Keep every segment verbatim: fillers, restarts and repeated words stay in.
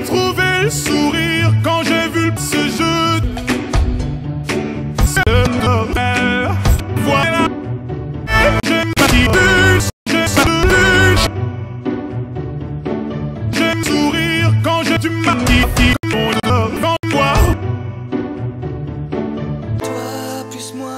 retrouvé le sourire quand j'ai vu ce jeu. C'est le bordel. Voilà. J'aime pas qui bûche, j'ai ça de bûche. J'aime sourire quand j'ai du maquis mon devant moi. Toi plus moi.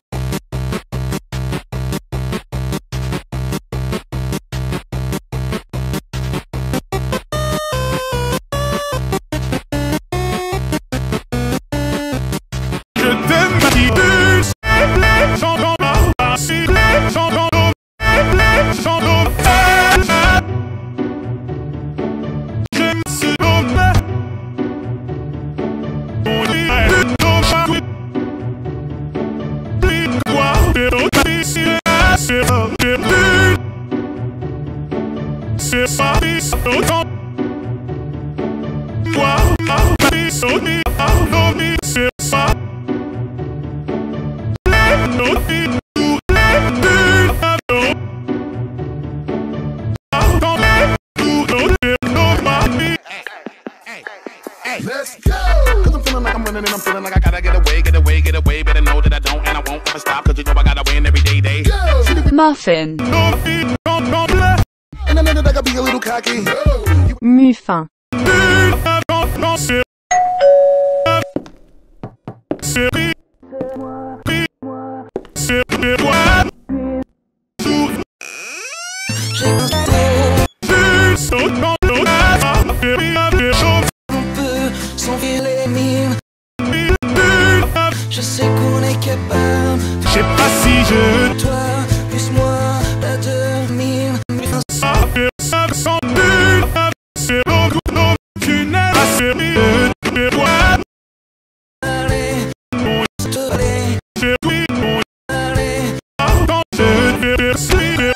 C'est ça, c'est autant. Moi, ma vie, Sony, Arnomi, c'est ça. Les nos vies, pour les bulles d'avion. Dans les pour nos vies, nos mamies. Let's go! Cause I'm feeling like I'm running and I'm feeling like I gotta get away, get away, get away. Better know that I don't and I won't ever stop. Cause you know I gotta win every day, day. Muffin. And I know that I gotta be a little cocky. Muffin. On peut s'enfuir les mimes. Je sais qu'on est capable. Je sais pas si je Toi plus moi, pas de mime. ça fait ça sans but. C'est beaucoup nos tunnels. C'est mieux de moi. Allez, Mon allez, c'est oui, mon allez. quand je vais suivre.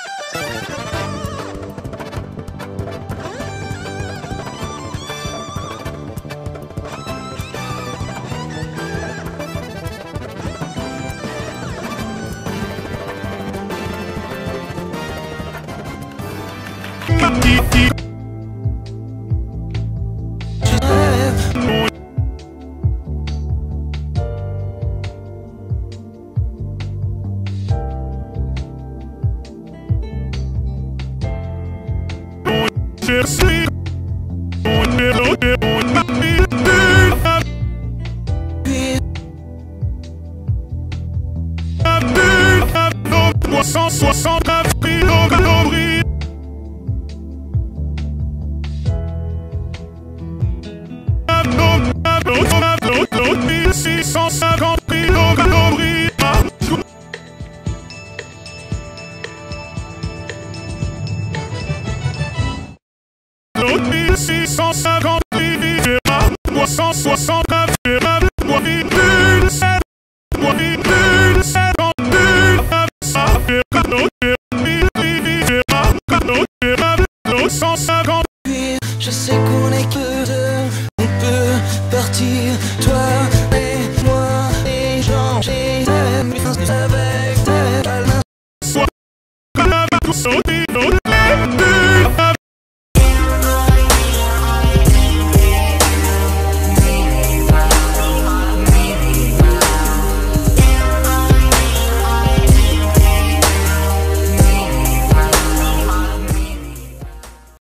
Ma petite. Je suis mon héros et mon ami. Puis trois cent soixante-neuf kilocalories. mille six cent cinquante kilocalories. mille six cent cinquante divisé par trois cent soixante-neuf moi virgule sept moi virgule cinquante-deux ça fait mille divisé par neuf cent cinquante